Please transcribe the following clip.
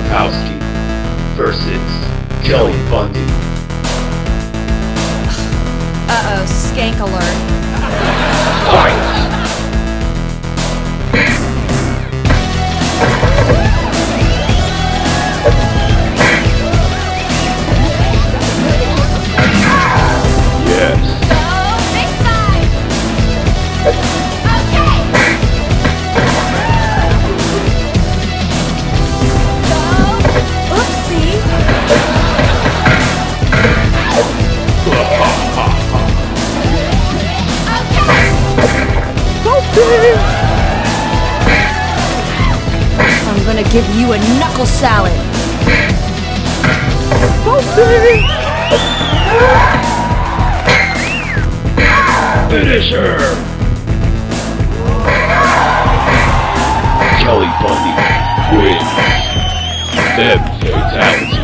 Kapowski versus Kelly Bundy. Uh-oh, skank alert. Fight! I'm gonna give you a knuckle salad. Finish her! Kelly Bundy wins. Them fatality.